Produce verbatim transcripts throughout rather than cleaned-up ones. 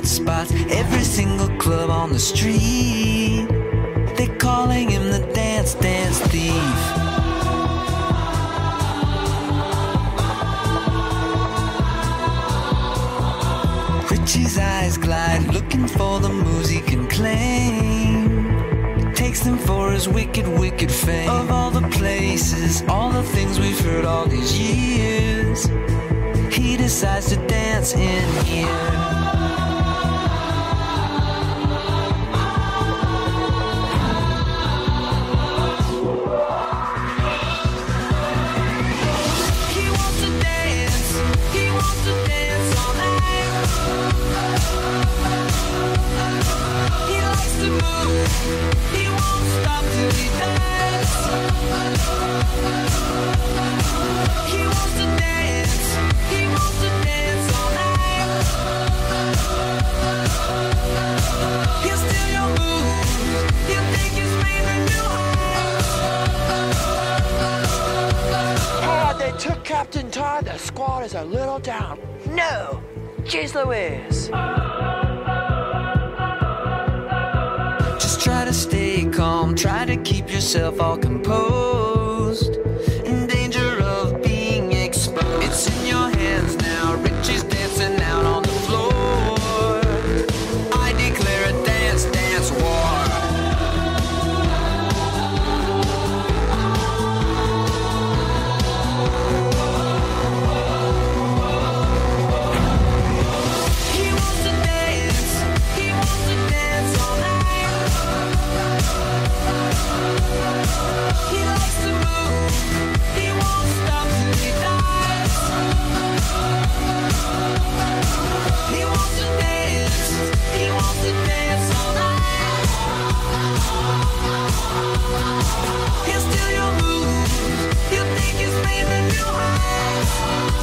hot spots, every single club on the street. They're calling him the dance, dance thief. Richie's eyes glide, looking for the moves he can claim. Takes them for his wicked, wicked fame. Of all the places, all the things we've heard all these years, he decides to dance in here. He wants to dance, he wants to dance all night. He likes to move, he won't stop till he dies. He wants to dance, he wants to dance all night. He'll steal your moves, he'll take his fame and new heights. Ah, they took Captain Todd, the squad is a little down. No, Jeez Louise. Try to stay calm, try to keep yourself all composed. In danger of being exposed. It's in your hands now, Richie's dancing out on the floor. I declare a dance, dance war. He wants to dance, he wants to dance all night. He likes to move, he won't stop till he dies. He wants to dance, he wants to dance all night. He'll steal your moves, he'll take his fame and new heights.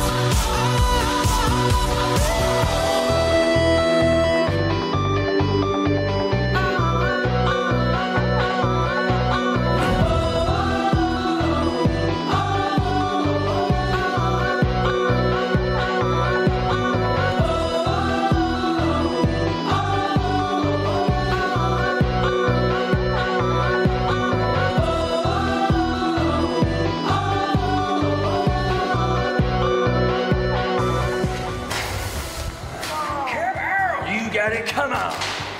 Come on.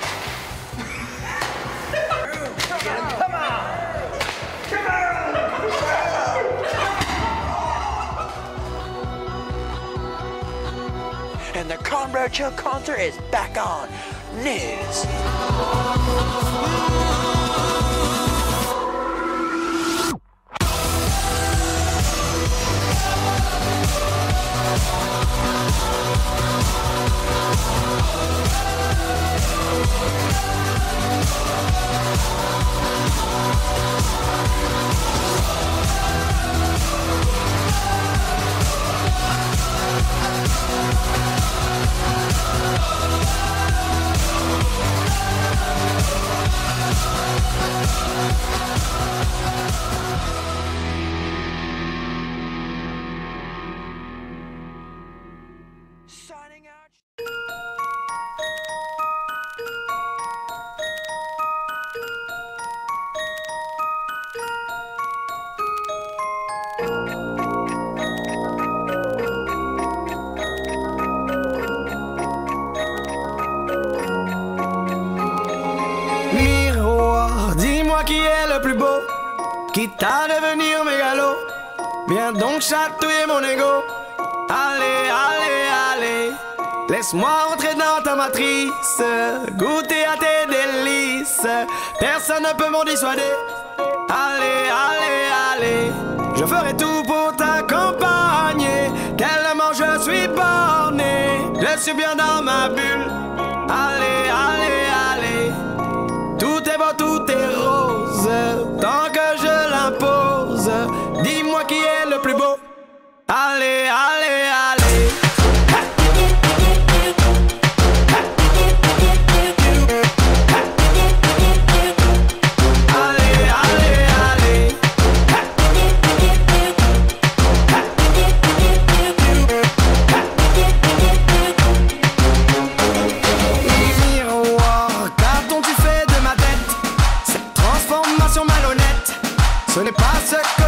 Come on. Come on. And the Conrad Chill concert is back on News. Signing out. Miroir, dis-moi qui est le plus beau, quitte à devenir mégalo. Viens donc chatouiller mon ego. Allez, allez, allez, laisse-moi entrer dans ta matrice, goûter à tes délices. Personne ne peut m'en dissuader. Allez, allez, allez, je ferai tout pour t'accompagner. Tellement je suis borné, je suis bien dans ma bulle. Allez, allez, allez, tout est beau, tout est rose, tant que je l'impose. Dis-moi qui est le plus beau. Allez, allez, allez. Ce n'est pas ce